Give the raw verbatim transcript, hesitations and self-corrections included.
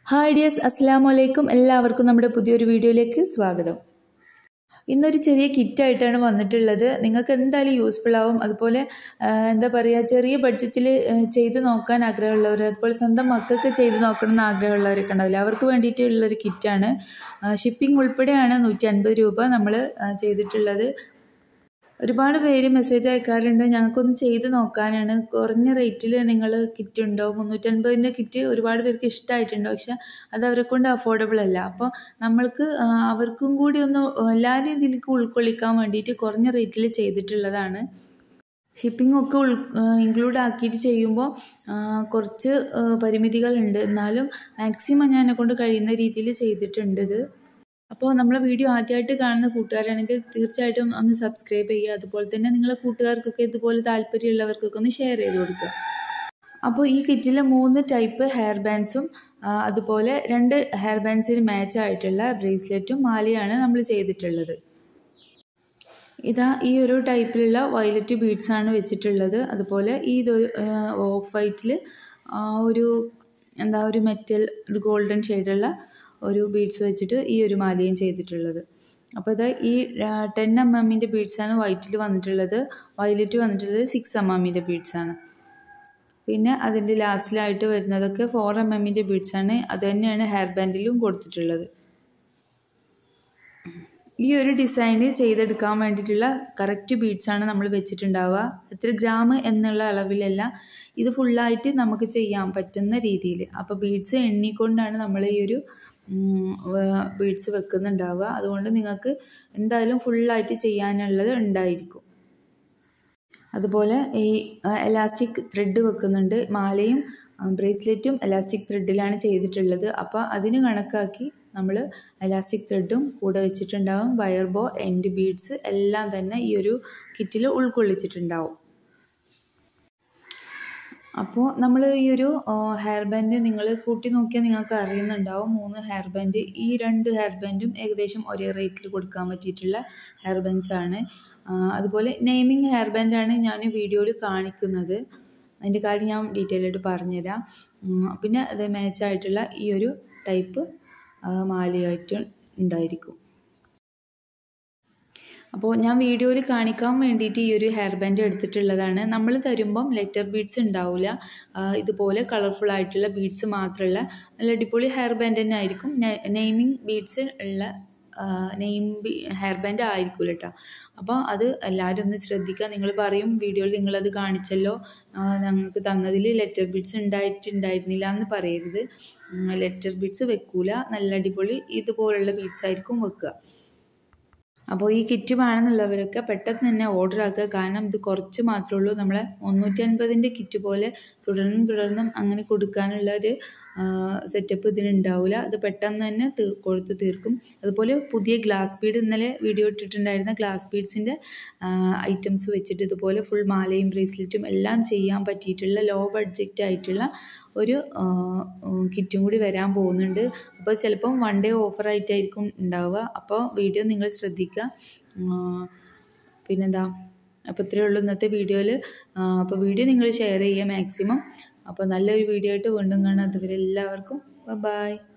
Hi dears, അസ്സലാമു അലൈക്കും. എല്ലാവർക്കും നമ്മുടെ പുതിയൊരു വീഡിയോയിലേക്ക് സ്വാഗതം. ഇന്നൊരു ചെറിയ കിറ്റായിട്ടാണ് വന്നിട്ടുള്ളത്. നിങ്ങൾക്ക് എന്തായാലും യൂസ്ഫുൾ ആവും. അതുപോലെ എന്താ പറയുക, ചെറിയ ബഡ്ജറ്റിൽ ചെയ്ത് നോക്കാൻ ആഗ്രഹമുള്ളവർ, അതുപോലെ സ്വന്തം മക്കൾക്ക് ചെയ്ത് നോക്കണം എന്ന് ആഗ്രഹമുള്ളവരൊക്കെ ഉണ്ടാവില്ല, അവർക്ക് വേണ്ടിയിട്ടുള്ളൊരു കിറ്റാണ്. ഷിപ്പിംഗ് ഉൾപ്പെടെയാണ് നൂറ്റി അൻപത് രൂപ നമ്മൾ ചെയ്തിട്ടുള്ളത്. ഒരുപാട് പേര് മെസ്സേജ് അയക്കാറുണ്ട്, ഞങ്ങൾക്കൊന്ന് ചെയ്ത് നോക്കാനാണ്, കുറഞ്ഞ റേറ്റിൽ നിങ്ങൾ കിറ്റ് ഉണ്ടോ? മുന്നൂറ്റൻപതിൻ്റെ കിറ്റ് ഒരുപാട് പേർക്ക് ഇഷ്ടമായിട്ടുണ്ട്, പക്ഷെ അത് അവരെ കൊണ്ട് അഫോർഡബിൾ അല്ല. അപ്പോൾ നമ്മൾക്ക് അവർക്കും കൂടി ഒന്ന് എല്ലാവരും ഇതിലേക്ക് ഉൾക്കൊള്ളിക്കാൻ വേണ്ടിയിട്ട് കുറഞ്ഞ റേറ്റിൽ ചെയ്തിട്ടുള്ളതാണ്. ഷിപ്പിംഗ് ഒക്കെ ഉൾ ഇൻക്ലൂഡ് ആക്കിയിട്ട് ചെയ്യുമ്പോൾ കുറച്ച് പരിമിതികളുണ്ട്, എന്നാലും മാക്സിമം ഞാൻ എന്നെ കൊണ്ട് കഴിയുന്ന രീതിയിൽ ചെയ്തിട്ടുണ്ട് ഇത്. അപ്പോൾ നമ്മളെ വീഡിയോ ആദ്യമായിട്ട് കാണുന്ന കൂട്ടുകാരാണെങ്കിൽ തീർച്ചയായിട്ടും ഒന്ന് സബ്സ്ക്രൈബ് ചെയ്യുക. അതുപോലെ തന്നെ നിങ്ങളെ കൂട്ടുകാർക്കൊക്കെ ഇതുപോലെ താല്പര്യമുള്ളവർക്കൊക്കെ ഒന്ന് ഷെയർ ചെയ്ത് കൊടുക്കുക. അപ്പോൾ ഈ കിറ്റിൽ മൂന്ന് ടൈപ്പ് ഹെയർ ബാൻഡ്സും അതുപോലെ രണ്ട് ഹെയർ ബാൻഡ്സിന് മാച്ച് ആയിട്ടുള്ള ബ്രേസ്ലെറ്റും മാലയാണ് നമ്മൾ ചെയ്തിട്ടുള്ളത്. ഇതാ ഈ ഒരു ടൈപ്പിലുള്ള വയലറ്റ് ബീഡ്സാണ് വെച്ചിട്ടുള്ളത്. അതുപോലെ ഈ ഓഫ് വൈറ്റിൽ ഒരു എന്താ ഒരു മെറ്റൽ ഒരു ഗോൾഡൻ ഷെയ്ഡുള്ള ഒരു ബീഡ്സ് വെച്ചിട്ട് ഈ ഒരു മാലയും ചെയ്തിട്ടുള്ളത്. അപ്പോൾ ഇത് ഈ ടെൻ എം എമ്മിൻ്റെ ബീഡ്സാണ് വൈറ്റിൽ വന്നിട്ടുള്ളത്. വയലറ്റ് വന്നിട്ടുള്ളത് സിക്സ് എം എമ്മിൻ്റെ ബീഡ്സാണ്. പിന്നെ അതിൻ്റെ ലാസ്റ്റിലായിട്ട് വരുന്നതൊക്കെ ഫോർ എം എമ്മിൻ്റെ ബീഡ്സാണ്. അത് തന്നെയാണ് ഹെയർ ബാൻഡിലും കൊടുത്തിട്ടുള്ളത്. ഈ ഒരു ഡിസൈന് ചെയ്തെടുക്കാൻ വേണ്ടിയിട്ടുള്ള കറക്റ്റ് ബീഡ്സാണ് നമ്മൾ വെച്ചിട്ടുണ്ടാവുക. എത്ര ഗ്രാം എന്നുള്ള അളവിലല്ല, ഇത് ഫുള്ളായിട്ട് നമുക്ക് ചെയ്യാൻ പറ്റുന്ന രീതിയിൽ. അപ്പോൾ ബീഡ്സ് എണ്ണിക്കൊണ്ടാണ് നമ്മൾ ഈ ഒരു ബീഡ്സ് വെക്കുന്നുണ്ടാവുക. അതുകൊണ്ട് നിങ്ങൾക്ക് എന്തായാലും ഫുള്ളായിട്ട് ചെയ്യാനുള്ളത് ഉണ്ടായിരിക്കും. അതുപോലെ ഈ എലാസ്റ്റിക് ത്രെഡ് വെക്കുന്നുണ്ട്. മാലയും ബ്രേസ്ലെറ്റും എലാസ്റ്റിക് ത്രെഡിലാണ് ചെയ്തിട്ടുള്ളത്. അപ്പോൾ അതിന് കണക്കാക്കി നമ്മൾ എലാസ്റ്റിക് ത്രെഡും കൂടെ വെച്ചിട്ടുണ്ടാവും. വയർ ബോ, എൻഡ് ബീഡ്സ് എല്ലാം തന്നെ ഈ ഒരു കിറ്റിൽ ഉൾക്കൊള്ളിച്ചിട്ടുണ്ടാവും. അപ്പോൾ നമ്മൾ ഈ ഒരു ഹെയർ ബാൻഡ് നിങ്ങൾ കൂട്ടി നോക്കിയാൽ നിങ്ങൾക്ക് അറിയുന്നുണ്ടാവും. മൂന്ന് ഹെയർ ബാൻഡ്, ഈ രണ്ട് ഹെയർ ബാൻഡും ഏകദേശം ഒരേ റേറ്റിൽ കൊടുക്കാൻ പറ്റിയിട്ടുള്ള ഹെയർ ബാൻഡ്സാണ്. അതുപോലെ നെയിമിങ് ഹെയർ ബാൻഡാണ് ഞാൻ വീഡിയോയിൽ കാണിക്കുന്നത്. അതിൻ്റെ കാര്യം ഞാൻ ഡീറ്റെയിൽ ആയിട്ട് പറഞ്ഞുതരാം. പിന്നെ അത് മാച്ചായിട്ടുള്ള ഈ ഒരു ടൈപ്പ് മാലയായിട്ട് ഉണ്ടായിരിക്കും. അപ്പോൾ ഞാൻ വീഡിയോയിൽ കാണിക്കാൻ വേണ്ടിയിട്ട് ഈ ഒരു ഹെയർ ബാൻഡ് എടുത്തിട്ടുള്ളതാണ്. നമ്മൾ തരുമ്പം ലെറ്റർ ബീഡ്സ് ഉണ്ടാവില്ല, ഇതുപോലെ കളർഫുൾ ആയിട്ടുള്ള ബീഡ്സ് മാത്രമുള്ള നല്ല അടിപൊളി ഹെയർ ബാൻഡ് തന്നെ ആയിരിക്കും. നെയിമിങ് ബീഡ്സ് ഉള്ള നെയിം ഹെയർ ബാൻഡ് ആയിരിക്കും കേട്ടോ. അപ്പോൾ അത് എല്ലാവരും ഒന്ന് ശ്രദ്ധിക്കുക. നിങ്ങൾ പറയും വീഡിയോയിൽ നിങ്ങളത് കാണിച്ചല്ലോ, ഞങ്ങൾക്ക് തന്നതിൽ ലെറ്റർ ബീഡ്സ് ഉണ്ടായിട്ടുണ്ടായിരുന്നില്ല എന്ന് പറയരുത്. ലെറ്റർ ബീഡ്സ് വെക്കൂല, നല്ല അടിപൊളി ഇതുപോലുള്ള ബീഡ്സ് ആയിരിക്കും വെക്കുക. അപ്പോൾ ഈ കിറ്റ് വേണമെന്നുള്ളവരൊക്കെ പെട്ടെന്ന് തന്നെ ഓർഡർ ആക്കുക. കാരണം ഇത് കുറച്ച് മാത്രമേ ഉള്ളൂ. നമ്മളെ മുന്നൂറ്റി അൻപതിൻ്റെ കിറ്റ് പോലെ തുടർന്നും തുടർന്നും അങ്ങനെ കൊടുക്കാനുള്ള ഒരു സെറ്റപ്പ് ഇതിനുണ്ടാവില്ല. അത് പെട്ടെന്ന് തന്നെ തീ കൊടുത്ത് തീർക്കും. അതുപോലെ പുതിയ ഗ്ലാസ് ബീഡ്, ഇന്നലെ വീഡിയോ ഇട്ടിട്ടുണ്ടായിരുന്ന ഗ്ലാസ് ബീഡ്സിൻ്റെ ഐറ്റംസ് വെച്ചിട്ട് ഇതുപോലെ ഫുൾ മാലയും ബ്രേസ്ലെറ്റും എല്ലാം ചെയ്യാൻ പറ്റിയിട്ടുള്ള ലോ ബഡ്ജറ്റ് ആയിട്ടുള്ള ഒരു കിറ്റും കൂടി വരാൻ പോകുന്നുണ്ട്. അപ്പോൾ ചിലപ്പം വൺ ഡേ ഓഫർ ആയിട്ടായിരിക്കും ഉണ്ടാവുക. അപ്പോൾ വീഡിയോ നിങ്ങൾ ശ്രദ്ധിക്കുക. പിന്നെന്താ, അപ്പോൾ ഇത്രയേ ഉള്ളൂ ഇന്നത്തെ വീഡിയോയിൽ. അപ്പോൾ വീഡിയോ നിങ്ങൾ ഷെയർ ചെയ്യുക മാക്സിമം. അപ്പോൾ നല്ലൊരു വീഡിയോ ആയിട്ട് വീണ്ടും കാണാം. അതുവരെ എല്ലാവർക്കും ബൈ.